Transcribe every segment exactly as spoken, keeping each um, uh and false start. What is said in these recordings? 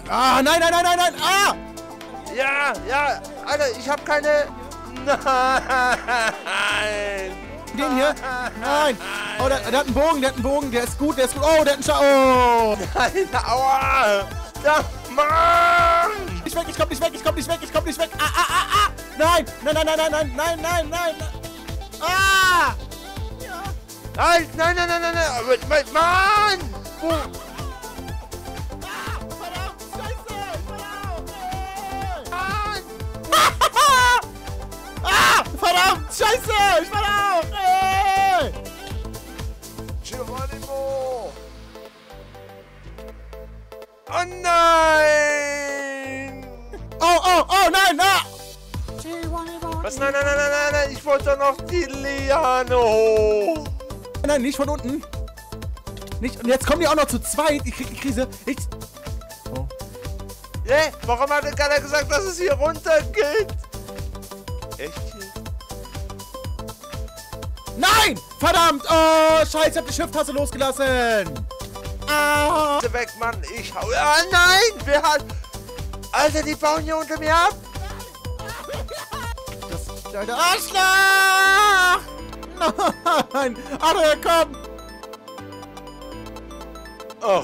Ah, nein, nein, nein, nein, nein. Ah! Ja, ja, Alter, ich hab keine... Nein! Den hier? Nein! Oh, der, der hat einen Bogen, der hat einen Bogen, der ist gut, der ist gut. Oh, der hat einen Scha... Oh! Nein, aua! Da, Mann! Nicht weg, ich komm nicht weg, ich komm nicht weg, ich komm nicht weg. Ah, ah, ah, ah! Nein! Nein, nein, nein, nein, nein, nein, nein, nein! Ah! Ja. Nein, nein, nein, nein, nein, nein! Mann! Wo? Ah! Verdammt! Scheiße! Verdammt! Mann! Ah! Verdammt! Scheiße! Ich fall auf! Ey! Geronimo! Oh nein! Oh, oh, oh, nein! Ah! Was? Nein, nein, nein, nein, nein, nein! Ich wollte doch noch die Liane hoch! Nein, nicht von unten. Nicht. Und jetzt kommen die auch noch zu zweit. Ich krieg die Krise. Ich. Oh. Hä? Warum hat keiner gesagt, dass es hier runter geht? Echt? Nein! Verdammt! Oh, scheiße, ich hab die Shift-Taste losgelassen. Ah! Weg, Mann! Ich hau... Ah, nein! Wer hat... Alter, die bauen hier unter mir ab! Das ist der Arschloch! Nein! Alter, komm! Och.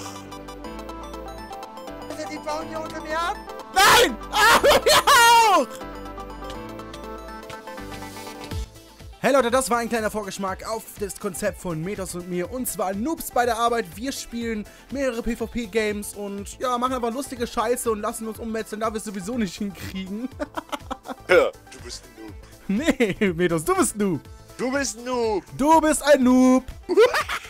Alter, die bauen hier unter mir ab! Nein! Ah, wir auch! Hey Leute, das war ein kleiner Vorgeschmack auf das Konzept von Metos und mir. Und zwar Noobs bei der Arbeit. Wir spielen mehrere PvP-Games und ja, machen einfach lustige Scheiße und lassen uns ummetzeln, da wir es sowieso nicht hinkriegen. Ja, du bist ein Noob. Nee, Metos, du bist Noob. Du bist ein Noob. Du bist ein Noob.